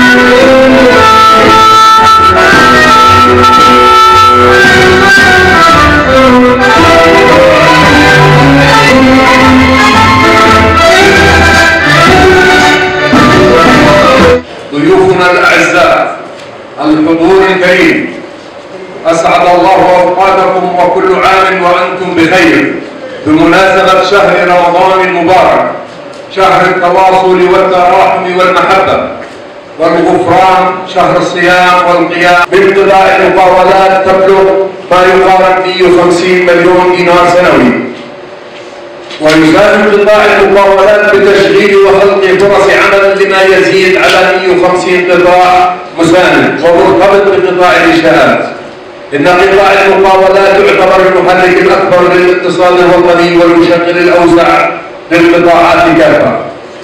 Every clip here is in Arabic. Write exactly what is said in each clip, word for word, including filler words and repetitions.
ضيوفنا الأعزاء، الحضور الكريم، أسعد الله أوقاتكم وكل عام وأنتم بخير بمناسبة شهر رمضان المبارك، شهر التواصل والتراحم والمحبة والغفران، شهر الصيام والقيام بانقضاء المقاولات تبلغ ما يقارب مئة وخمسين مليون دينار سنوي، ويساهم قطاع المقاولات بتشغيل وخلق فرص عمل لما يزيد على مئة وخمسين قطاع مساند ومرتبط بقطاع الإنشاءات. إن قطاع المقاولات يعتبر المحرك الأكبر للاقتصاد الوطني والمشغل الأوسع للقطاعات كافة.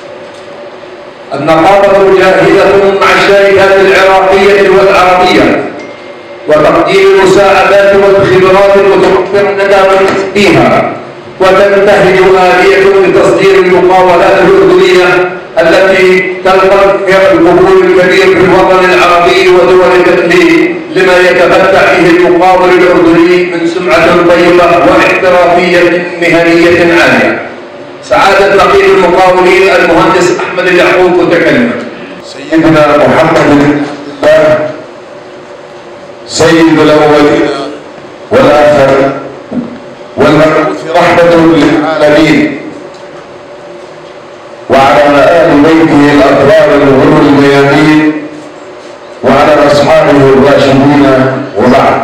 النقابة جاهزة مع الشركات العراقية والعربية وتقديم المساعدات والخبرات المتوفرة لدى فيها، وتنتهج آلية لتصدير المقاولات الأردنية التي تلقى القبول الكبير في الوطن العربي ودول الإقليم لما يتمتع به المقاول الأردني من سمعة طيبة واحترافية مهنية عالية. سعادة نقيب المقاولين المهندس أحمد اليعقوب متكلما. سيدنا محمد سيد الأولين والآخرين والمبعوث رحمة للعالمين، وعلى آل بيته الأطهار الغر الميامين، وعلى أصحابه الراشدين، وبعد.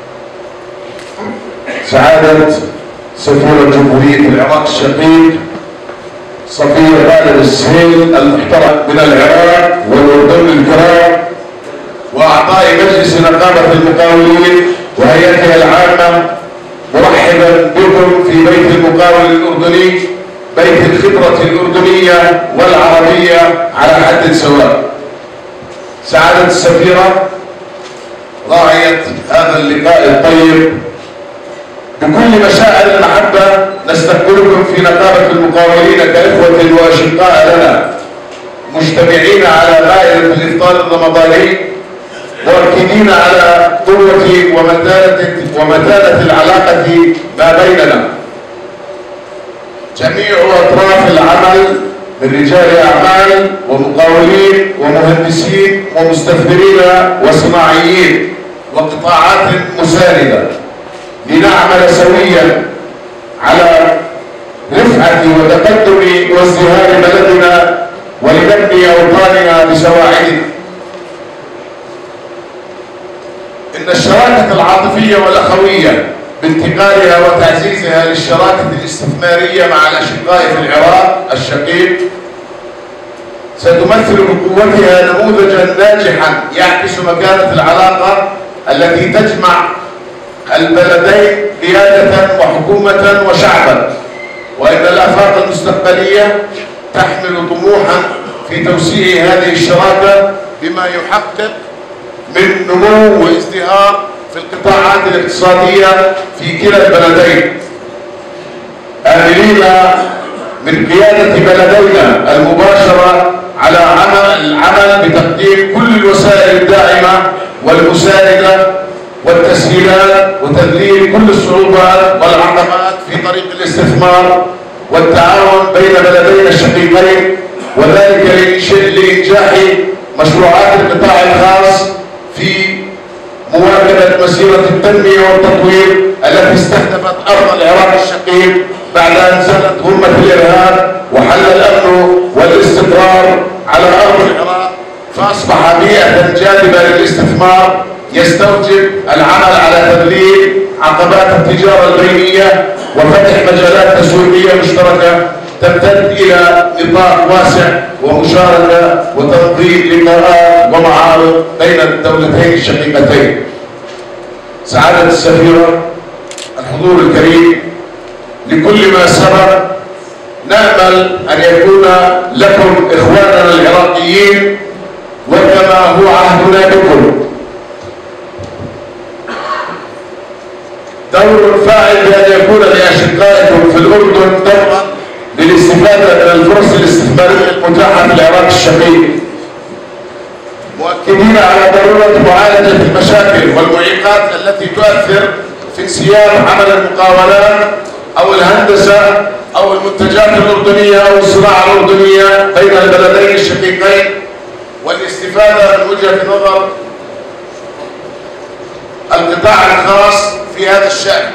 سعادة سفير جمهورية العراق الشقيق صفي خالد السهيل المحترم من العراق والأردن الكرام، وأعضاء مجلس نقابة المقاولين وهيئتها العامة، مرحبا بكم في بيت المقاول الأردني، بيت الخبرة الأردنية والعربية على حد سواء. سعادة السفيرة راعية هذا اللقاء الطيب، بكل مشاعر المحبة نستقبلكم في نقابة المقاولين كإخوة وأشقاء لنا، مجتمعين على مائدة الإفطار الرمضاني، مؤكدين على قوة ومتانة ومتانة العلاقة ما بيننا. جميع أطراف العمل من رجال أعمال ومقاولين ومهندسين ومستثمرين وصناعيين وقطاعات مساندة، لنعمل سويا على رفعة وتقدم وازدهار بلدنا ولنبني أوطاننا بسواعدنا. إن الشراكة العاطفية والأخوية بانتقالها وتعزيزها للشراكة الاستثمارية مع الأشقاء في العراق الشقيق ستمثل بقوتها نموذجا ناجحا يعكس مكانة العلاقة التي تجمع البلدين قيادة وحكومة وشعبا، وإن الآفاق المستقبلية تحمل طموحا في توسيع هذه الشراكة بما يحقق من نمو وازدهار في القطاعات الاقتصادية في كلا البلدين، آملين من قيادة بلدينا المباشرة على عمل العمل بتقديم كل الوسائل الداعمة والمساندة والتسهيلات وتذليل كل الصعوبات والعقبات في طريق الاستثمار والتعاون بين بلدينا الشقيقين، وذلك لإنجاح مشروعات القطاع الخاص في مواكبة مسيرة التنمية والتطوير التي استهدفت أرض العراق الشقيق بعد أن زالت همة الإرهاب وحل الأمن والاستقرار على أرض العراق، فأصبح بيئة جاذبة للاستثمار يستوجب العمل على تذليل عقبات التجارة البينية وفتح مجالات تسويقية مشتركة تمتد إلى نطاق واسع ومشاركة وتنظيم لقاءات ومعارض بين الدولتين الشقيقتين. سعادة السفيرة، الحضور الكريم، لكل ما سبق نأمل أن يكون لكم إخواننا العراقيين وكما هو عهدنا بكم دور فاعل بأن يكون لأشقائكم في الأردن دورا للاستفادة من الفرص الاستثمارية المتاحة في العراق الشقيق. مؤكدين على ضرورة معالجة المشاكل والمعيقات التي تؤثر في انسياب عمل المقاولات أو الهندسة أو المنتجات الأردنية أو الصناعة الأردنية بين البلدين الشقيقين، والاستفادة من وجهة نظر القطاع الخاص في هذا الشأن.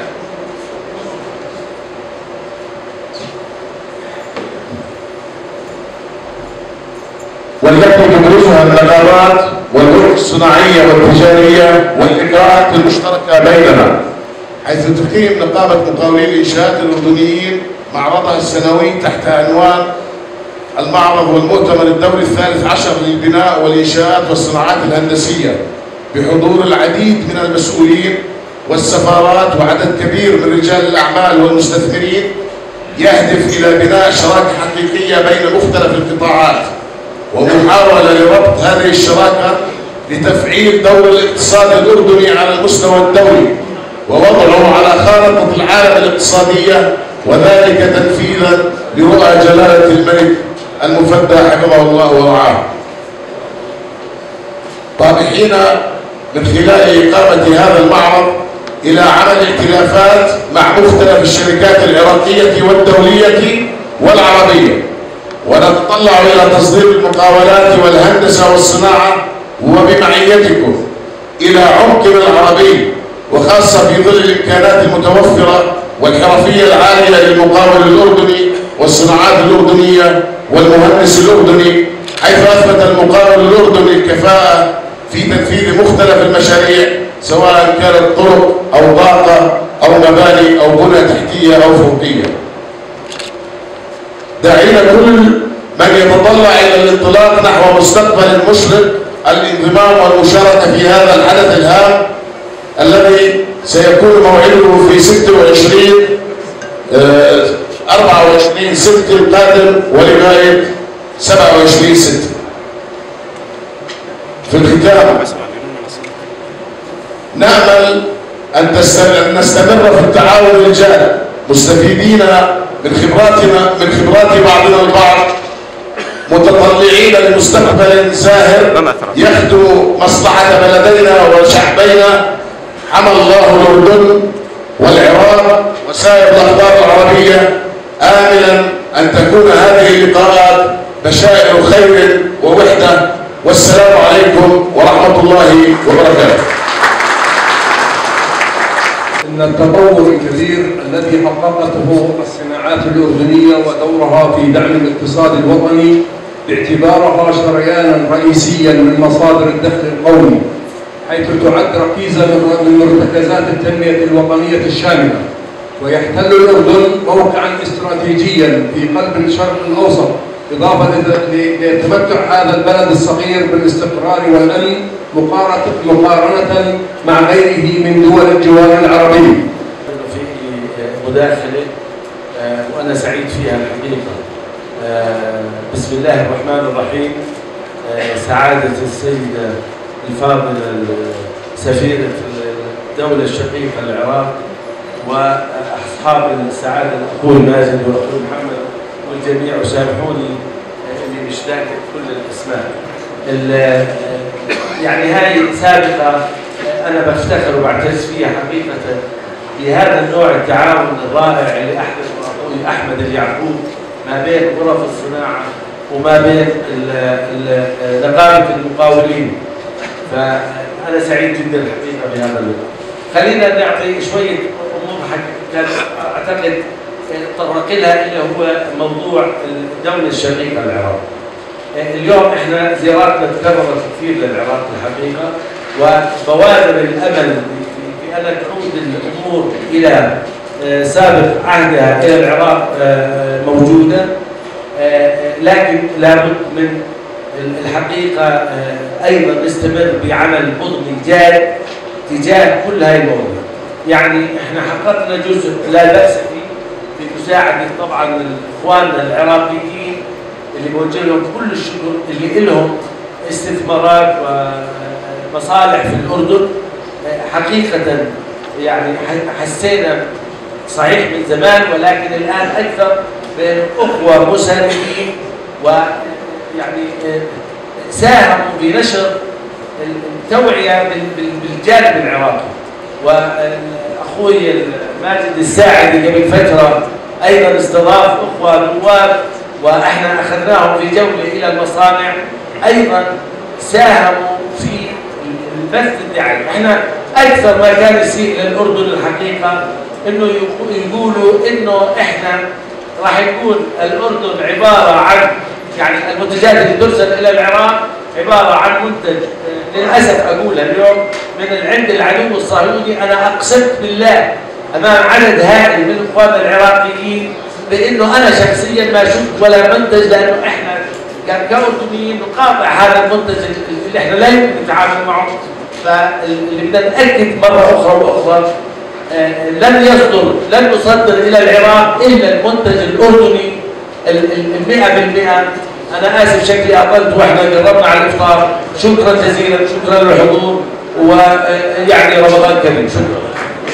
والتي تدرسها النقابات والغرف الصناعية والتجارية والإجراءات المشتركة بيننا، حيث تقيم نقابة مقاولي الإنشاءات الأردنيين معرضها السنوي تحت عنوان المعرض والمؤتمر الدولي الثالث عشر للبناء والإنشاءات والصناعات الهندسية، بحضور العديد من المسؤولين والسفارات وعدد كبير من رجال الأعمال والمستثمرين، يهدف إلى بناء شراكة حقيقية بين مختلف القطاعات، ومحاولة لربط هذه الشراكة لتفعيل دور الاقتصاد الأردني على المستوى الدولي ووضعه على خارطة العالم الاقتصادية، وذلك تنفيذا لرؤى جلالة الملك المفدى حفظه الله ورعاه. طامحين من خلال إقامة هذا المعرض إلى عمل ائتلافات مع مختلف الشركات العراقية والدولية والعربية، ونتطلع إلى تصدير المقاولات والهندسة والصناعة وبمعيتكم إلى عمقنا العربي، وخاصة في ظل الإمكانات المتوفرة والحرفية العالية للمقاول الأردني والصناعات الأردنية والمهندس الأردني، حيث أثبت المقاول الأردني الكفاءة في تنفيذ مختلف المشاريع، سواء كانت طرق أو طاقة أو مباني أو بنى تحتية أو فوقية. داعين كل من يتطلع إلى الانطلاق نحو مستقبل مشرق الانضمام والمشاركة في هذا الحدث الهام الذي سيكون موعده في ستة وعشرين أربعة وعشرين ستة القادم ولغاية سبعة وعشرين ستة. في الختام نأمل أن نستمر في التعاون الجاد، مستفيدين من خبراتنا من خبرات بعضنا البعض، متطلعين لمستقبل زاهر يخدم مصلحة بلدينا وشعبينا. حمى الله الأردن والعراق وسائر الأخبار العربية، آملا أن تكون هذه اللقاءات بشائر خير ووحدة. والسلام عليكم ورحمة الله وبركاته. إن التطور الكبير الذي حققته الصناعات الأردنية ودورها في دعم الاقتصاد الوطني باعتبارها شريانا رئيسيا من مصادر الدخل القومي، حيث تعد ركيزة من مرتكزات التنمية الوطنية الشاملة، ويحتل الأردن موقعا استراتيجيا في قلب الشرق الأوسط، إضافة لتمتع هذا البلد الصغير بالاستقرار والأمن مقارنة مع غيره من دول الجوار العربية. في مداخلة وأنا سعيد فيها الحقيقة. بسم الله الرحمن الرحيم. سعادة السيدة الفاضلة سفيرة الدولة الشقيقة العراق، وأصحاب السعادة الأخوي ماجد والأخوي محمد والجميع، وسامحوني اني مش ذاكر كل الاسماء. يعني هاي سابقه انا بفتخر وبعتز فيها حقيقه بهذا النوع التعاون الرائع اللي احدث اخوي احمد اليعقوب ما بين غرف الصناعه وما بين نقابه المقاولين. فانا سعيد جدا الحقيقه بهذا اللقاء. خلينا نعطي شويه امور كان اعتقد تطرق لها اللي هو موضوع الدولة الشقيقة العراق. اليوم احنا زياراتنا تكررت كثير للعراق الحقيقة، وبوادر الامل في ان تعود الامور الى سابق عهدها الى العراق موجودة، لكن لابد من الحقيقة ايضا نستمر بعمل مضني جاد تجاه كل هاي المواضيع. يعني احنا حققنا جزء لا بأس فيه في مساعدة طبعا اخواننا العراقيين اللي بوجه لهم كل الشكر، اللي لهم استثمارات ومصالح في الاردن. حقيقة يعني حسينا صحيح من زمان، ولكن الان اكثر بين اخوة مساندين، ويعني ساهموا بنشر التوعية بالجانب العراقي. وأخوي ماجد الساعدي قبل فترة أيضا استضاف أخوة نواب وإحنا أخذناهم في جولة إلى المصانع، أيضا ساهموا في البث الدعائي. إحنا أكثر ما كان يسيء للأردن الحقيقة إنه يقولوا إنه إحنا راح يكون الأردن عبارة عن يعني المنتجات اللي ترسل إلى العراق عبارة عن منتج، للأسف أقولها اليوم من عند العدو الصهيوني. أنا أقسمت بالله أمام عدد هائل من إخواننا العراقيين بأنه أنا شخصيا ما شفت ولا منتج، لأنه إحنا كأردنيين نقاطع هذا المنتج اللي إحنا لا يمكن نتعامل معه. فاللي بدنا نأكد مرة أخرى وأخرى آه لن يصدر لن نصدر إلى العراق إلا المنتج الأردني المئة بالمئة. أنا آسف شكلي أقلت وإحنا قربنا على الإفطار. شكرا جزيلا، شكرا للحضور، ويعني رمضان كريم. شكرا.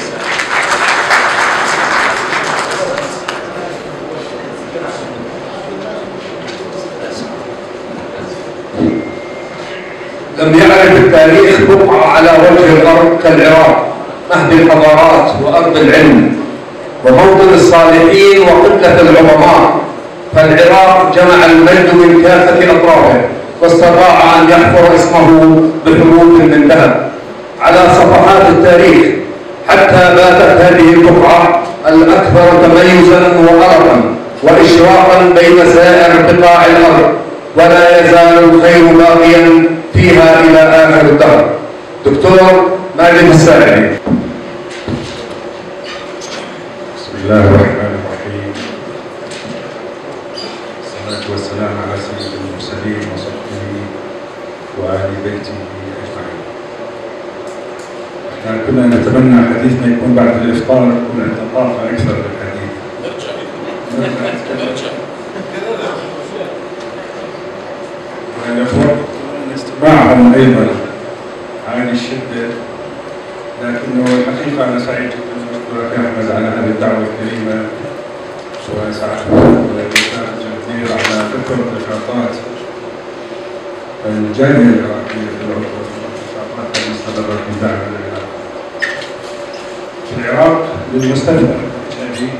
لم يعرف التاريخ بقعة على وجه الأرض كالعراق، مهد الحضارات وأرض العلم وموطن الصالحين وقبلة العظماء. فالعراق جمع المجد من كافة أطرافه واستطاع أن يحفر اسمه بحروف من ذهب على صفحات التاريخ، حتى باتت هذه البقعة الأكثر تميزا وأرقا وإشراقا بين سائر بقاع الأرض، ولا يزال الخير باقيا فيها إلى آخر الدهر. دكتور ماجد الساعدي. بسم الله الرحمن الرحيم. الصلاة والسلام على سيد المرسلين وصحبه وآل بيته أجمعين. احنا كنا نتمنى حديثنا يكون بعد الإفطار يكون عند طاقة أكثر للحديث. نرجع. معهم أيضا عن الشدة، لكنه الحقيقة أنا سعيد جدا بشكرك يا أحمد على هذه الدعوة الكريمة، وسعادتك والأستاذ الجميل على فكرة النشاطات الجالية العراقية في الأردن والنشاطات المستمرة في دعم العراق. في العراق للمستثمر الأجنبي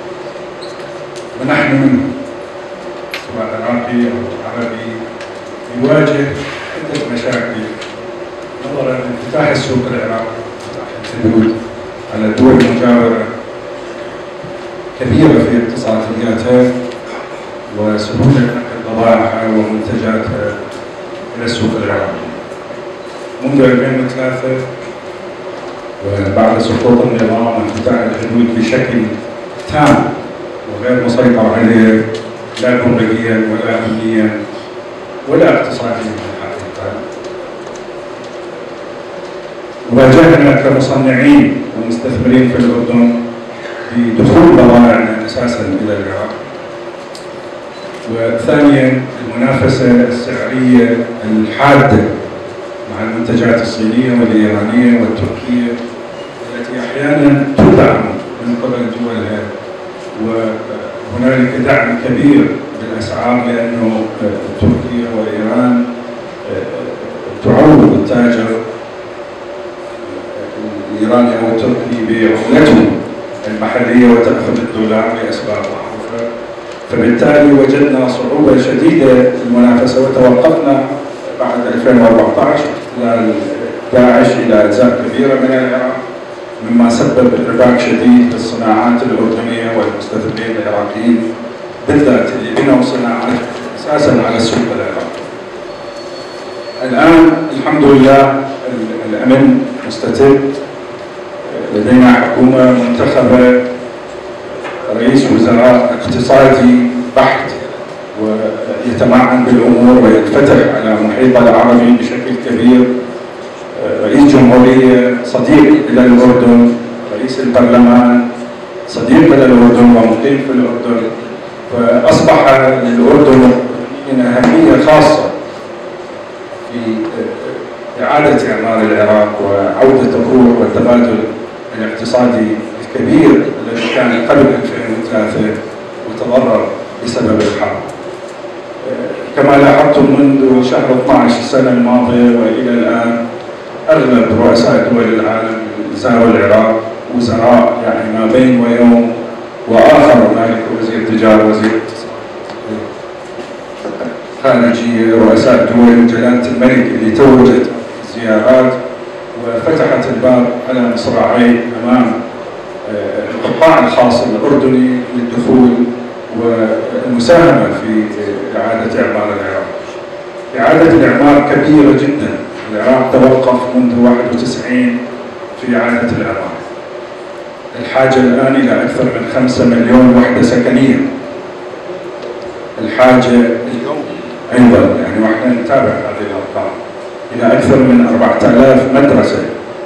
ونحن منه سواء عراقي أو عربي يواجه عدة مشاكل نظرا لانفتاح السوق العراقي وفتح الحدود على الدول المجاورة كبيرة في اقتصادياتها وسهولة نقل بضائعها ومنتجاتها إلى السوق العراقي. منذ ألفين وثلاثة وبعد سقوط النظام وانفتاح الحدود بشكل تام وغير مسيطر عليه لا جمركيا ولا أمنيا ولا اقتصاديا الحقيقة، واجهنا كمصنعين ومستثمرين في الأردن بدخول بضائعنا أساسا إلى العراق. وثانيا المنافسة السعرية الحادة مع المنتجات الصينية والإيرانية والتركية التي أحيانا تدعم من قبل دولها، وهنالك دعم كبير بالأسعار لأنه تركيا وإيران تعوض التاجر الإيراني أو التركي بعملتهم المحلية وتأخذ الدولار لأسباب معروفة. فبالتالي وجدنا صعوبة شديدة في المنافسة وتوقفنا بعد ألفين وأربعة عشر احتلال داعش إلى أجزاء كبيرة من العراق، مما سبب ارتباك شديد في الصناعات الأردنية والمستثمرين العراقيين بالذات اللي بنوا صناعات أساسا على السوق العراقي. الآن الحمد لله الأمن مستتب، لدينا حكومة منتخبة، رئيس وزراء اقتصادي بحت ويتمعن بالأمور وينفتح على محيط العربي بشكل كبير، رئيس جمهورية صديق إلى الأردن، رئيس البرلمان صديق إلى الأردن ومقيم في الأردن، فأصبح للأردن من أهمية خاصة في إعادة إعمار العراق وعودة الروح والتبادل الاقتصادي الكبير الذي كان قبل ألفين وثلاثة وتضرر بسبب الحرب. كما كما لاحظتم منذ شهر اثني عشر السنة الماضية وإلى الآن أغلب رؤساء دول العالم زاروا العراق، وزراء يعني ما بين ويوم وآخر، هنالك وزير تجارة، وزير خارجية، رؤساء دول، جلالة الملك اللي توجت زيارات وفتحت الباب على مصراعي أمام القطاع الخاص الأردني للدخول والمساهمة في إعادة إعمار العراق. إعادة الإعمار كبيرة جدا، العراق توقف منذ واحد وتسعين في إعادة الإعمار. الحاجة الآن إلى أكثر من خمسة مليون وحدة سكنية. الحاجة اليوم أيضا يعني وإحنا نتابع هذه الأرقام إلى أكثر من أربعة آلاف مدرسة.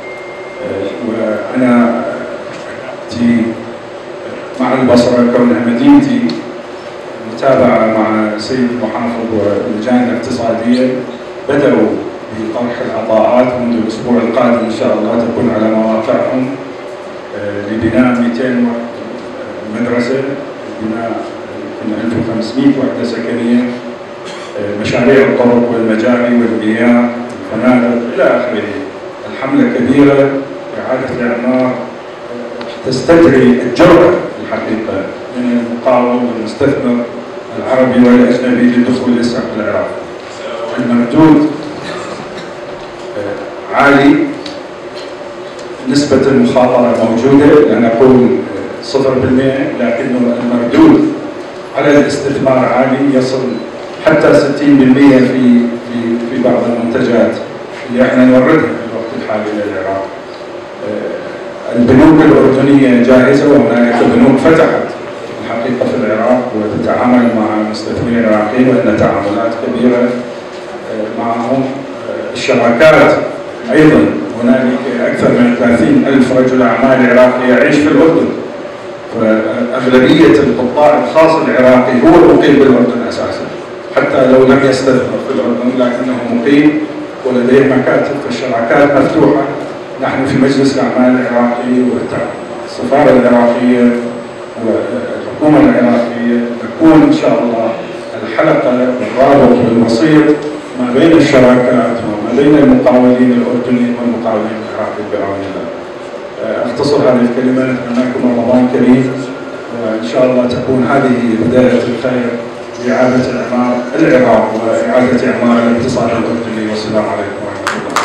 وأنا أتي مع البصرة كونها مدينتي، متابعة مع سيد المحافظ واللجان الاقتصادية بدأوا بطرح العطاءات منذ الأسبوع القادم إن شاء الله، تكون على مواقعهم لبناء مئتين مدرسة، بناء ألف وخمسمئة وحدة سكنية، مشاريع الطرق والمجاري والمياه والفنادق إلى آخره. الحملة كبيرة، إعادة الإعمار تستدعي الجرأة الحقيقة من المقاول والمستثمر العربي والأجنبي للدخول للسوق العراقي. المردود عالي، نسبة المخاطرة موجودة، لا نقول صفر بالمئة، لكنه المردود على الاستثمار عالي، يصل حتى ستين بالمئة في في في بعض المنتجات اللي احنا نوردها في الوقت الحالي للعراق. البنوك الأردنية جاهزة، وهنالك بنوك فتحت الحقيقة في العراق وتتعامل مع المستثمرين العراقيين، وأن تعاملات كبيرة معهم. الشراكات أيضا هنالك أكثر من ثلاثين ألف رجل أعمال عراقي يعيش في الأردن، فأغلبية القطاع الخاص العراقي هو المقيم بالأردن أساسا، حتى لو لم يستثمر في الأردن لكنه مقيم ولديه مكاتب، فالشراكات مفتوحة. نحن في مجلس الأعمال العراقي والسفارة العراقية والحكومة العراقية نكون إن شاء الله الحلقة والرابط والوسيط ما بين الشراكات وما بين المقاولين الأردنيين والمقاولين العراقيين بعون الله. أختصر هذه الكلمة، نتمنى لكم رمضان كريم، وإن شاء الله تكون هذه بداية الخير لإعادة إعمار العراق وإعادة إعمار الاقتصاد الأردني. والسلام عليكم ورحمة الله.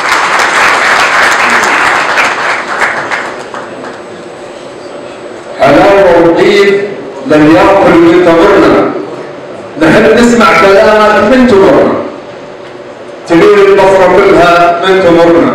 حلاوة وطيب لم يأكل من تمرنا. نحن نسمع كلامك من تمرنا، تدير البصرة كلها من تمرنا.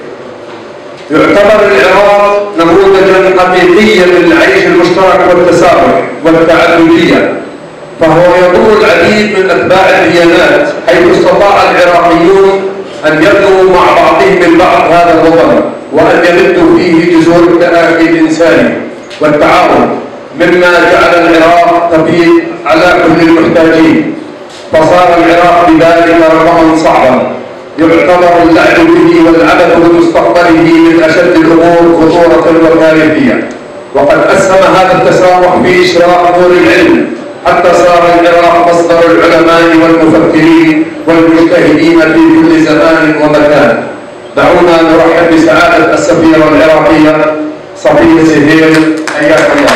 يعتبر العراق نموذجا حقيقيا للعيش المشترك والتسامح والتعددية، فهو يضم العديد من أتباع الديانات، حيث استطاع العراقيون أن يبنوا مع بعضهم البعض هذا الوطن، وأن يمدوا فيه جذور التآخي الإنساني والتعاون، مما جعل العراق تفيض على كل المحتاجين. فصار العراق بذلك رقما صعبا يعتبر اللعب به والعبث بمستقبله من أشد الأمور خطورة وكارثية. وقد أسهم هذا التسامح في إشراق نور العلم، حتى صار العراق مصدر العلماء والمفكرين والمجتهدين في كل زمان ومكان. دعونا نرحب بسعادة السفيرة العراقية صفية سهيل، حياك الله.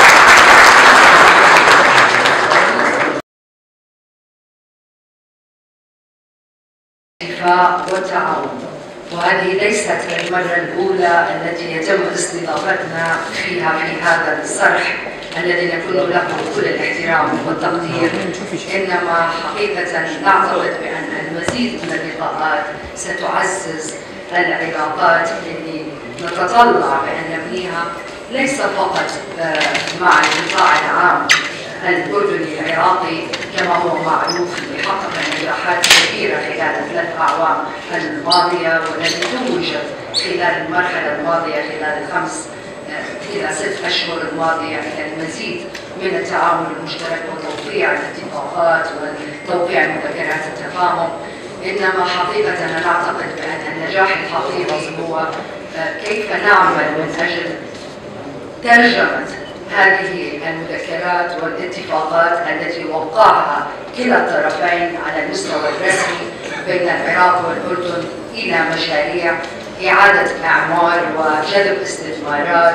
والتعاون، وهذه ليست المرة الأولى التي يتم استضافتنا فيها في هذا الصرح الذي نكون له كل الاحترام والتقدير، إنما حقيقة نعتقد بأن المزيد من اللقاءات ستعزز العلاقات اللي نتطلع بأن نبنيها ليس فقط مع القطاع العام الأردني العراقي كما هو معروف اللي حقق نجاحات كبيرة خلال الثلاث أعوام الماضية، والتي توجت خلال المرحلة الماضية خلال الخمس إلى ست أشهر الماضية إلى المزيد من التعاون المشترك وتوقيع الاتفاقات وتوقيع مذكرات التفاهم. إنما حقيقة أنا أعتقد بأن النجاح الحقيقي هو كيف نعمل من أجل ترجمة هذه المذكرات والاتفاقات التي وقعها كلا الطرفين على المستوى الرسمي بين العراق والأردن إلى مشاريع إعادة إعمار وجذب استثمارات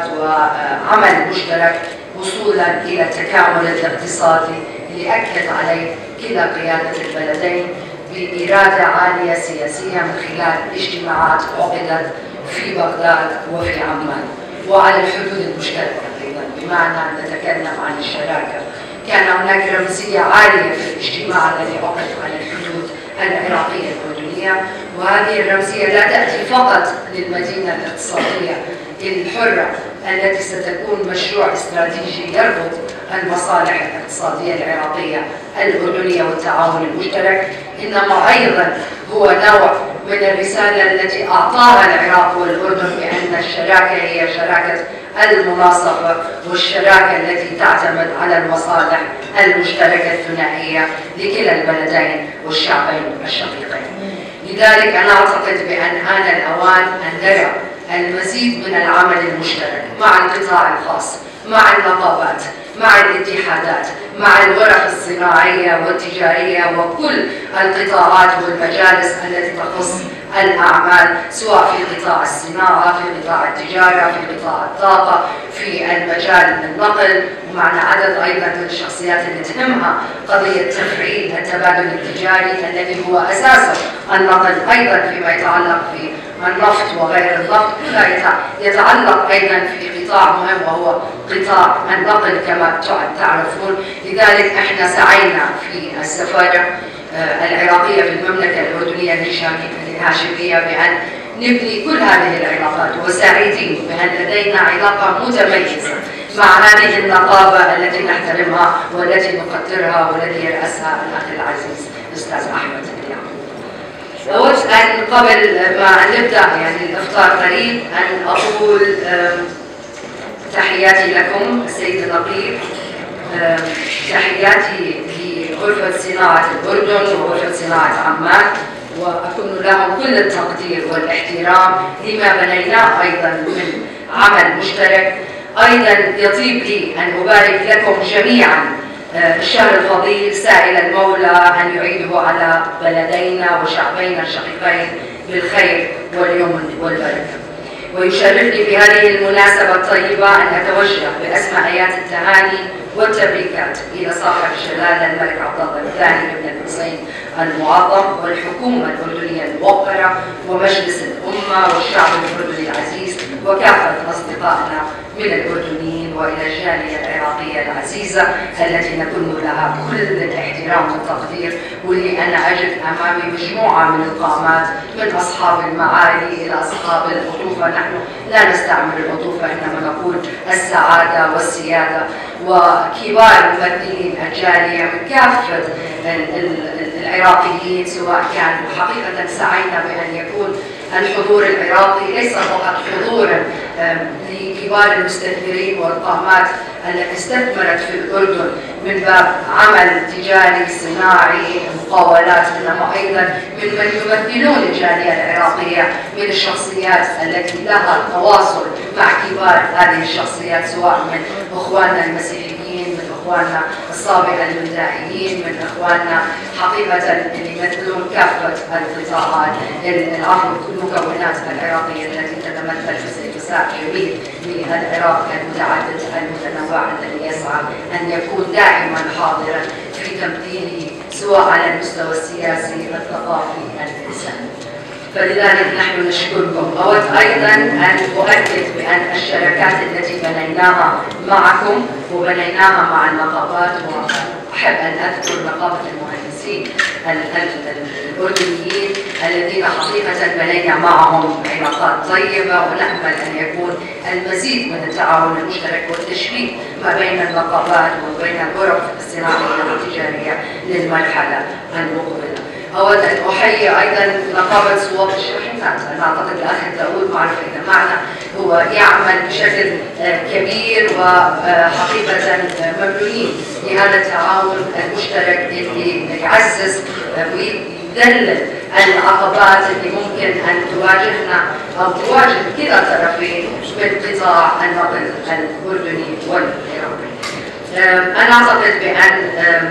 وعمل مشترك وصولا إلى التكامل الاقتصادي اللي أكد عليه كلا قيادة البلدين بإرادة عالية سياسية من خلال اجتماعات عقدت في بغداد وفي عمان وعلى الحدود المشتركة أيضا، بمعنى أن نتكلم عن الشراكة. كان هناك رمزية عالية في الاجتماع الذي عقد على الحدود العراقية الأردنية، وهذه الرمزية لا تأتي فقط للمدينة الاقتصادية الحرة التي ستكون مشروع استراتيجي يربط المصالح الاقتصادية العراقية الأردنية والتعاون المشترك، إنما أيضا هو نوع من الرسالة التي أعطاها العراق والأردن بأن الشراكة هي شراكة المناصفة والشراكة التي تعتمد على المصالح المشتركة الثنائية لكلا البلدين والشعبين الشقيقين. لذلك أنا أعتقد بأن آن الأوان أن نرى المزيد من العمل المشترك مع القطاع الخاص، مع النقابات، مع الاتحادات، مع الورش الصناعية والتجارية وكل القطاعات والمجالس التي تخص الأعمال، سواء في قطاع الصناعة، في قطاع التجارة، في قطاع الطاقة، في المجال النقل، ومعنا عدد أيضا من الشخصيات اللي تهمها قضية تفعيل التبادل التجاري الذي هو أساس النقل أيضا فيما يتعلق في النفط وغير النفط، كلها يتعلق أيضا في قطاع مهم وهو قطاع النقل كما تعرفون. لذلك احنا سعينا في السفارة العراقية في المملكة الأردنية الهاشمية بأن نبني كل هذه العلاقات، وسعيدين بأن لدينا علاقة متميزة مع هذه النقابة التي نحترمها والتي نقدرها والتي يرأسها الأخ العزيز الأستاذ أحمد اليوم. أود أن قبل ما نبدأ يعني الإفطار قريب أن أقول تحياتي لكم السيد النقيب، تحياتي لغرفة صناعة الأردن وغرفة صناعة عمان، وأكون لهم كل التقدير والاحترام لما بنيناه أيضا من عمل مشترك. أيضا يطيب لي أن أبارك لكم جميعا الشهر الفضيل، سائل المولى أن يعيده على بلدينا وشعبينا الشقيقين بالخير واليمن والبركة. ويشرفني في هذه المناسبة الطيبة أن أتوجه بأسمى آيات التهاني والتبريكات إلى صاحب الجلالة الملك عبد الله الثاني بن الحسين المعظم والحكومة الأردنية الموقرة ومجلس الأمة والشعب الأردني العزيز وكافة أصدقائنا من الأردنيين وإلى الجالية العراقية العزيزة التي نكن لها كل الاحترام والتقدير، واللي أنا أجد أمامي مجموعة من القامات من أصحاب المعالي إلى أصحاب العطوفة. نحن لا نستعمل العطوفة، إنما نقول السعادة والسيادة، وكبار ممثلين الجالية من كافة العراقيين، سواء كانوا حقيقة سعينا بأن يكون الحضور العراقي ليس فقط حضورا لكبار المستثمرين والقامات التي استثمرت في الأردن من باب عمل تجاري صناعي مقاولات، إنما أيضا من من يمثلون الجالية العراقية من الشخصيات التي لها تواصل مع كبار هذه الشخصيات، سواء من إخواننا المسيحيين، من إخواننا الصابئة المندائيين، من إخواننا حقيقة اللي يمثلون كافة القطاعات العفو المكونات العراقية التي تتمثل في استكساء جميل للعراق المتعدد المتنوع الذي يسعى أن يكون دائما حاضرا في تمثيله سواء على المستوى السياسي، الثقافي، الإنساني. فلذلك نحن نشكركم. أود أيضا أن أؤكد بأن الشراكات التي بنيناها معكم وبنيناها مع النقابات، وأحب أن أذكر نقابة المهندسين الأردنيين الذين حقيقة بنينا معهم علاقات طيبة، ونأمل أن يكون المزيد من التعاون المشترك والتشبيك ما بين النقابات وبين الغرف الصناعية والتجارية للمرحلة المقبلة. أود أن أحيي أيضا نقابة سواق الشاحنات، أنا أعتقد الأخ داود معرفة إذا معنا هو يعمل بشكل كبير وحقيقة ممنونين لهذا التعاون المشترك اللي يعزز ويذلل العقبات اللي ممكن أن تواجهنا أو تواجه كلا الطرفين من قطاع النقل الأردني والعراقي. أنا أعتقد بأن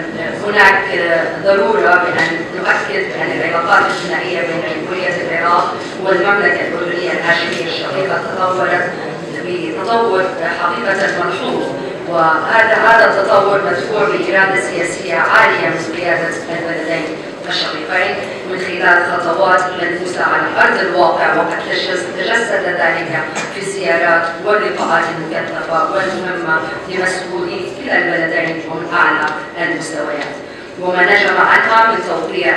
هناك ضرورة بأن نؤكد بأن العلاقات الثنائية بين جمهورية العراق والمملكة الأردنية الهاشمية الشقيقة تطورت بتطور حقيقة ملحوظ، وهذا هذا التطور مدفوع بإرادة سياسية عالية من قيادة البلدين الشقيقين من خلال خطوات ملموسة على أرض الواقع، وقد تجسد ذلك في الزيارات واللقاءات المكثفة والمهمة لمسؤولي كلا البلدين ومن أعلى المستويات، وما نجم عنها من توقيع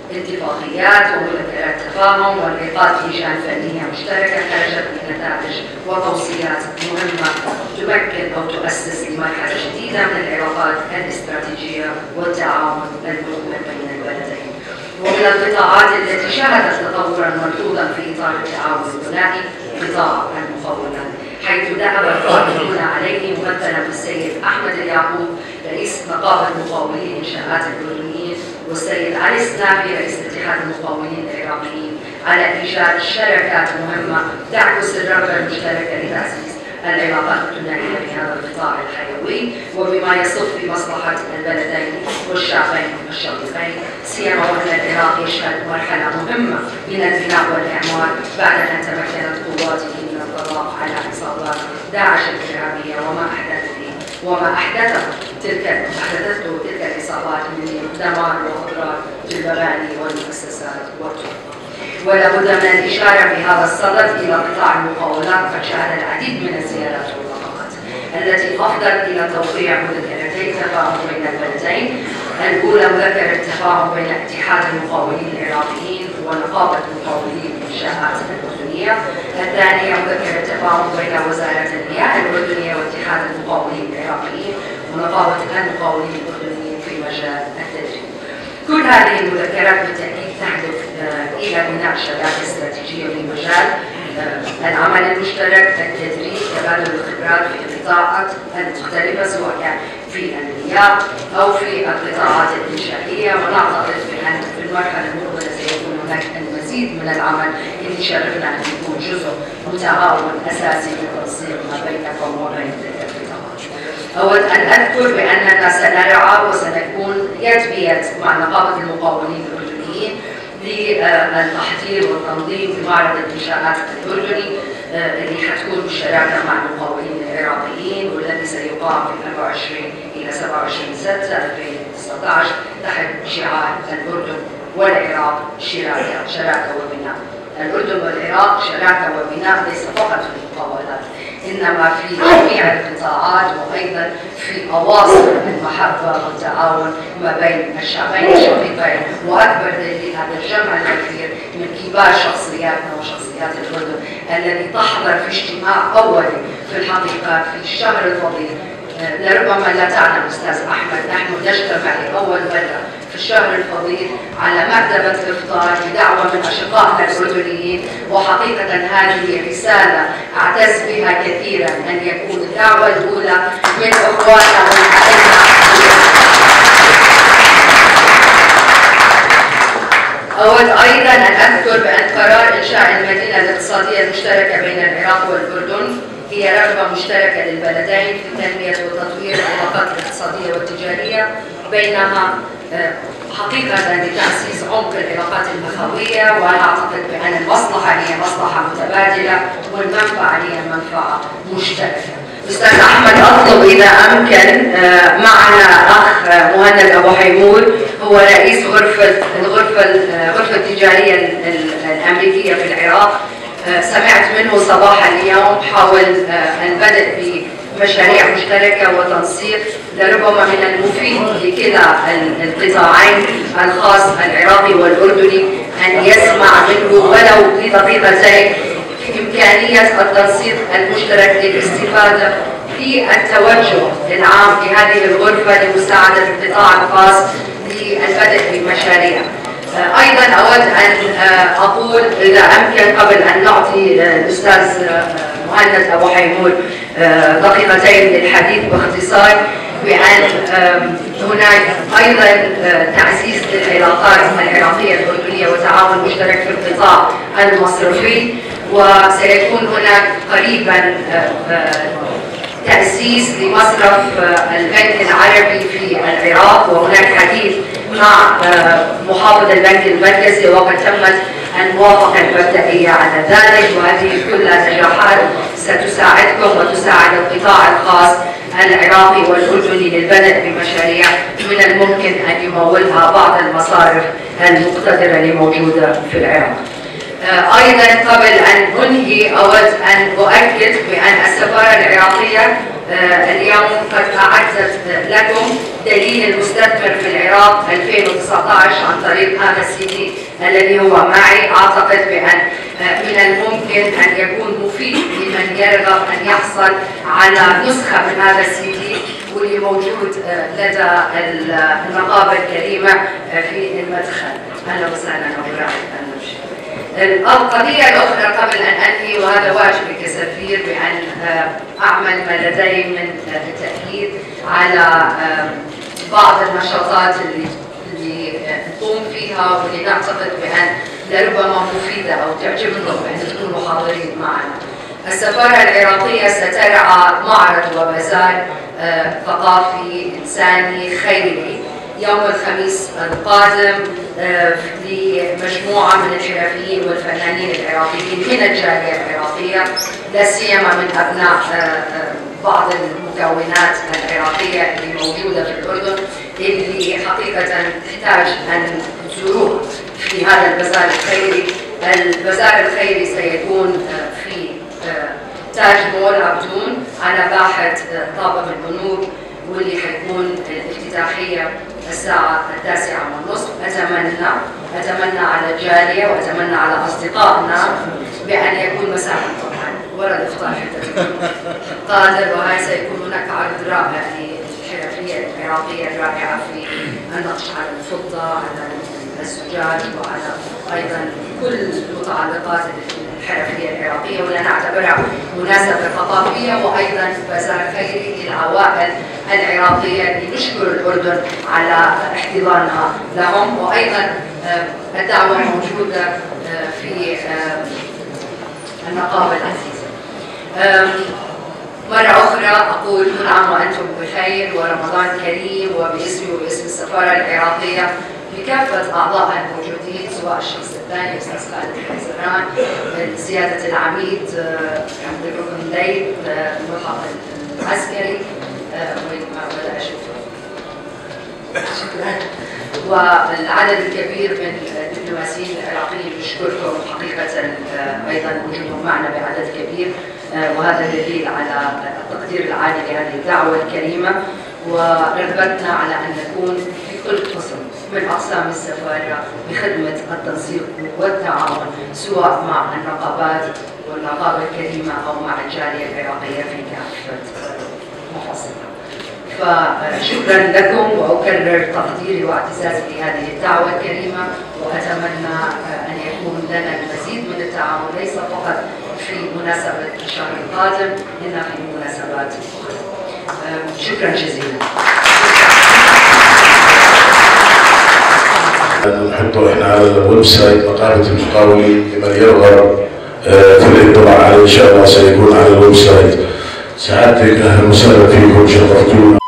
اتفاقيات ومذكرات تفاهم والعقاد لجان فنية مشتركة خرجت بنتائج وتوصيات مهمة تمكن أو تؤسس لمرحلة جديدة من العلاقات الاستراتيجية والتعاون المهم بين البلدين. ومن القطاعات التي شهدت تطورا ملحوظا في إطار التعاون الثنائي قطاع المقاولات، حيث ذهب القائمون عليه ممثلا بالسيد أحمد اليعقوب رئيس نقابة مقاولي الإنشاءات الأردنيين والسيد علي السنافي رئيس اتحاد المقاولين العراقيين على إيجاد شراكات مهمة تعكس الرغبة المشتركة لتأسيس العلاقات الثنائية بهذا القطاع الحيوي وبما يصب في مصلحة البلدين والشعبين الشقيقين، سيما وأن العراق يشهد مرحلة مهمة من البناء والإعمار بعد أن تمكنت قواته من القضاء على عصابات داعش الإرهابية وما أحدثته وما أحدثه تلك أحدثته تلك العصابات من دمار وأضرار للمباني والمؤسسات والطرق. ولا بد من الإشارة بهذا الصدد إلى قطاع المقاولات، قد شهد العديد من الزيارات واللقاءات التي أفضت إلى توقيع مذكرتي تفاهم بين البلدين. الأولى مذكرة تفاهم بين اتحاد المقاولين العراقيين ونقابة مقاولي الإنشاءات الأردنية. الثانية مذكرة تفاهم بين وزارة المياه الأردنية واتحاد المقاولين العراقيين ونقابة المقاولين الأردنيين في مجال التدريب. كل هذه المذكرات بالتأكيد تهدف إلى بناء شراكة استراتيجية في مجال العمل المشترك، التدريب، تبادل الخبرات في القطاعات المختلفة سواء كان في المياه أو في القطاعات الإنشائية. ونعتقد بأن في المرحلة المقبلة سيكون هناك المزيد من العمل اللي شرفنا أن يكون جزء متعاون أساسي في التنسيق ما بينكم وبين تلك القطاعات. أود أن أذكر بأننا سنرعى وسنكون يد بيد مع نقابة المقاولين الأردنيين للتحضير والتنظيم بمعرض الإنشاءات الأردني اللي حتكون بالشراكة مع المقاولين العراقيين والذي سيقام في أربعة وعشرين إلى سبعة وعشرين ستة ألفين وتسعة عشر تحت شعار الأردن والعراق شراكة شراكة وبناء. الأردن والعراق شراكة وبناء ليس فقط في المقاولات إنما في جميع القطاعات وأيضا في أواصر المحبة والتعاون ما بين الشعبين الشقيقين. وأكبر دليل هذا الجمع الكثير من كبار شخصياتنا وشخصيات الأردن الذي تحضر في اجتماع أولي في الحقيقة في الشهر الفضيل. لربما لا تعلم أستاذ أحمد، نحن نجتمع لأول مرة في الشهر الفضيل على مكتبة إفطار بدعوة من أشقائنا الأردنيين، وحقيقة هذه رسالة أعتز بها كثيرا أن يكون الدعوة الأولى من إخواننا ومن أود أيضا أن أذكر بأن قرار إنشاء المدينة الاقتصادية المشتركة بين العراق والأردن هي رغبة مشتركة للبلدين في تنمية وتطوير العلاقات الاقتصادية والتجارية بينها حقيقة لتأسيس عمق العلاقات المخاوية. وأنا أعتقد بأن المصلحة هي مصلحة متبادلة والمنفعة هي منفعة مشتركة. أستاذ أحمد، أطلب إذا أمكن معنا أخ مهند أبو حيمول، هو رئيس غرفة الغرفة الغرفة التجارية الأمريكية في العراق. سمعت منه صباح اليوم حول البدء بمشاريع مشتركة وتنسيق لربما من المفيد لكلا القطاعين الخاص العراقي والأردني أن يسمع منه ولو لدقيقتين إمكانية التنسيق المشترك للاستفادة في التوجه العام لهذه الغرفة لمساعدة القطاع الخاص للبدء بمشاريع. أيضا أود أن أقول إذا أمكن قبل أن نعطي الأستاذ مهند أبو حيمول دقيقتين للحديث باختصار بأن هناك أيضا تعزيز للعلاقات العراقية الأردنية وتعاون مشترك في القطاع المصرفي، وسيكون هناك قريبا تأسيس لمصرف البنك العربي في العراق، وهناك حديث مع محافظ البنك المركزي وقد تمت الموافقة المبدئية على ذلك، وهذه كلها نجاحات ستساعدكم وتساعد القطاع الخاص العراقي والأردني للبدء بمشاريع من الممكن أن يمولها بعض المصارف المقتدرة اللي موجودة في العراق. أيضا قبل أن أنهي أود أن أؤكد بأن السفارة العراقية اليوم قد أعدت لكم دليل المستثمر في العراق ألفين وتسعة عشر عن طريق هذا السي دي الذي هو معي. أعتقد بأن من الممكن أن يكون مفيد لمن يرغب أن يحصل على نسخة من هذا السي دي واللي موجود لدى النقابة الكريمة في المدخل. أهلا وسهلا وبرحب. القضية الأخرى قبل أن أنهي، وهذا واجبي كسفير، بأن أعمل ما لدي من التأكيد على بعض النشاطات اللي اللي نقوم فيها واللي نعتقد بأن لربما مفيدة أو تعجبكم بأن تكونوا حاضرين معنا. السفارة العراقية سترعى معرض وبازار ثقافي إنساني خيري يوم الخميس القادم لمجموعة من الحرفيين والفنانين العراقيين من الجالية العراقية، لا سيما من أبناء بعض المكونات العراقية اللي موجودة في الأردن، اللي حقيقة تحتاج أن تزوروه في هذا البازار الخيري. البازار الخيري سيكون في تاج مول عبدون على باحة طابق البنوك، واللي حيكون الافتتاحية الساعة التاسعة والنصف. أتمنى أتمنى على الجالية وأتمنى على أصدقائنا بأن يكون مساء طبعا وراء الإفطار حتى تكون قادر، وهي سيكون هناك عرض رائع للحرفية العراقية الرائعة في النقش على الفضة، على الزجاج، وعلى أيضا كل المتعلقات الحرفية العراقية، ولا نعتبرها مناسبة ثقافية وأيضا بازار خيري للعوائل العراقية اللي نشكر الأردن على احتضانها لهم. وأيضا الدعوة موجودة في النقابة العزيزة. مرة أخرى أقول كل عام وأنتم بخير ورمضان كريم، وباسمي وباسم السفارة العراقية بكافة أعضائها الموجودين، سواء الشخص الثاني أستاذ خالد الحزران، سيادة العميد عبد الركن ليث، الملحق العسكري وين ما بدأ أشوفه، شكرا، والعدد الكبير من الدبلوماسيين العراقيين نشكركم حقيقة أيضا وجودهم معنا بعدد كبير، وهذا دليل على التقدير العالي لهذه الدعوة الكريمة ورغبتنا على أن نكون في كل قسم من أقسام السفارة بخدمة التنسيق والتعاون، سواء مع النقابات والنقابة الكريمة أو مع الجالية العراقية في كافة مفاصلها. فشكرا لكم، وأكرر تقديري واعتزازي لهذه الدعوة الكريمة، وأتمنى أن يكون لنا المزيد من التعاون ليس فقط في مناسبة الشهر القادم، إنما في مناسبات أخرى. شكرا جزيلا. نحطه احنا على الويب سايت نقابة المقاولين لمن يرغب في الاطلاع عليه، ان شاء الله سيكون على الويب سايت. سعادتك اهلا وسهلا فيكم، شرفتونا.